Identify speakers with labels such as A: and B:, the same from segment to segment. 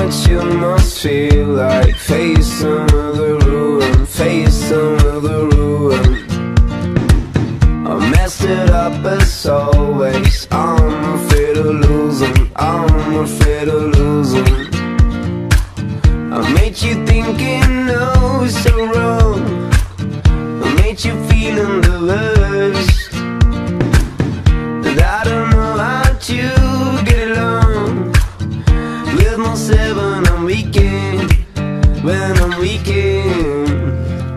A: what you must feel like. Face another ruin, face another ruin. I messed it up as always. I'm afraid of losing, I'm afraid of losing. I made you thinking no, it's so wrong. I made you feeling the worst. And I don't know how to get along with myself when I'm weekend, when I'm weekend.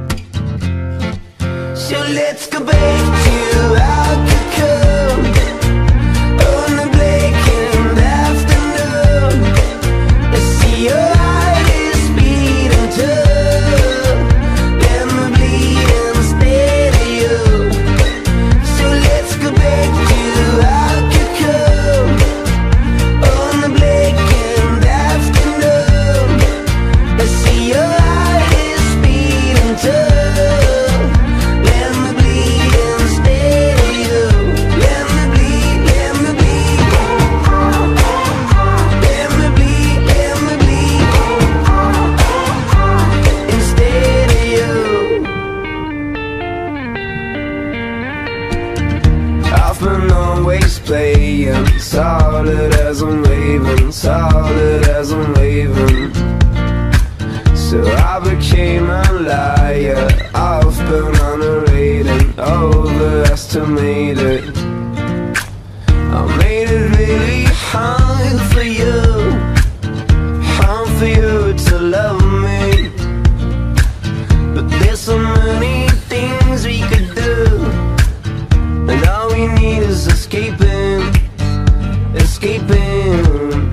A: So let's go back to how it could come on the blackened afternoon. I see your heart is beating tough, let me bleed instead of you. So let's go back to how it could come on the blackened afternoon. I see your heart is beating tough, let me bleed instead of you. Let me bleed, let me bleed. Let me bleed, let me bleed instead of you. I've been always playing solid as I'm waving, solid as I'm waving. So I became a liar. I've been underrated, overestimated. I made it really hard for you, hard for you to love me. But there's so many things we could do, and all we need is escaping, escaping.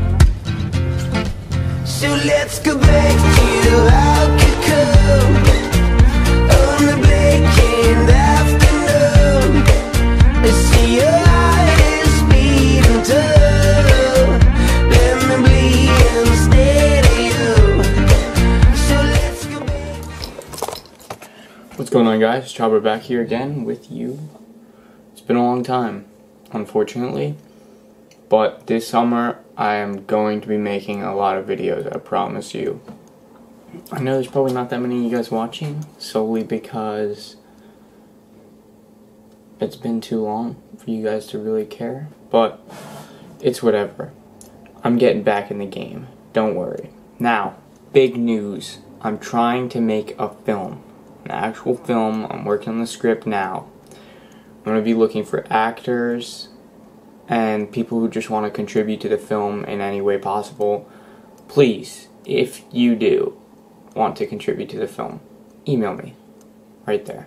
A: So let's go back to how it could come on the blackened afternoon. I see your heart is beating tough, let me bleed instead of you. So let's go back.
B: What's going on, guys? Chopper back here again with you. It's been a long time, unfortunately, but this summer I am going to be making a lot of videos, I promise you. I know there's probably not that many of you guys watching, solely because it's been too long for you guys to really care, but it's whatever. I'm getting back in the game, don't worry. Now, big news. I'm trying to make a film, an actual film. I'm working on the script now. I'm going to be looking for actors and people who just want to contribute to the film in any way possible. Please, if you do want to contribute to the film, email me right there.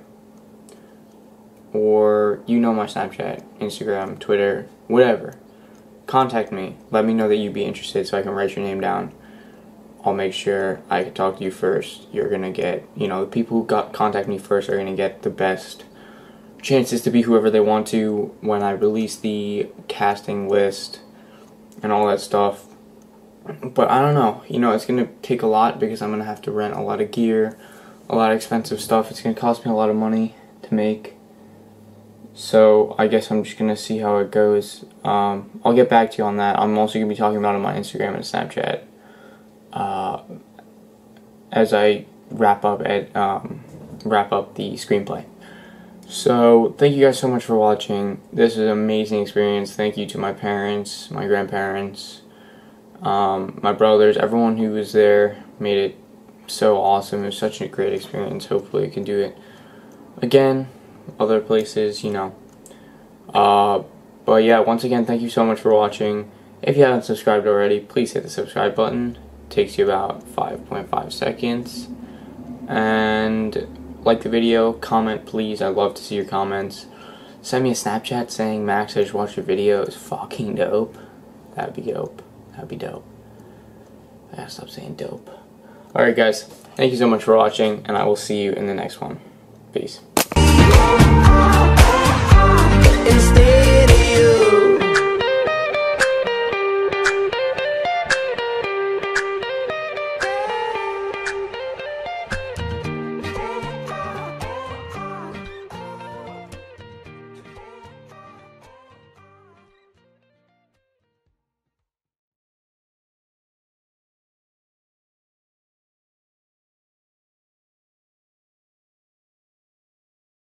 B: Or you know my Snapchat, Instagram, Twitter, whatever. Contact me. Let me know that you'd be interested so I can write your name down. I'll make sure I can talk to you first. You're going to get, the people who contact me first are going to get the best chances to be whoever they want to when I release the casting list and all that stuff. But I don't know, it's going to take a lot because I'm going to have to rent a lot of gear, a lot of expensive stuff. It's going to cost me a lot of money to make. So I guess I'm just going to see how it goes. I'll get back to you on that. I'm also going to be talking about it on my Instagram and Snapchat as I wrap up the screenplay. So, thank you guys so much for watching. This is an amazing experience. Thank you to my parents, my grandparents, my brothers, everyone who was there. Made it so awesome. It was such a great experience. Hopefully I can do it again, other places, But yeah, once again, thank you so much for watching. If you haven't subscribed already, please hit the subscribe button. It takes you about 5.5 seconds. And like the video, comment please. I'd love to see your comments. Send me a Snapchat saying, Max, I just watched your video. It's fucking dope. That'd be dope. That'd be dope. I gotta stop saying dope. Alright guys, thank you so much for watching, and I will see you in the next one. Peace.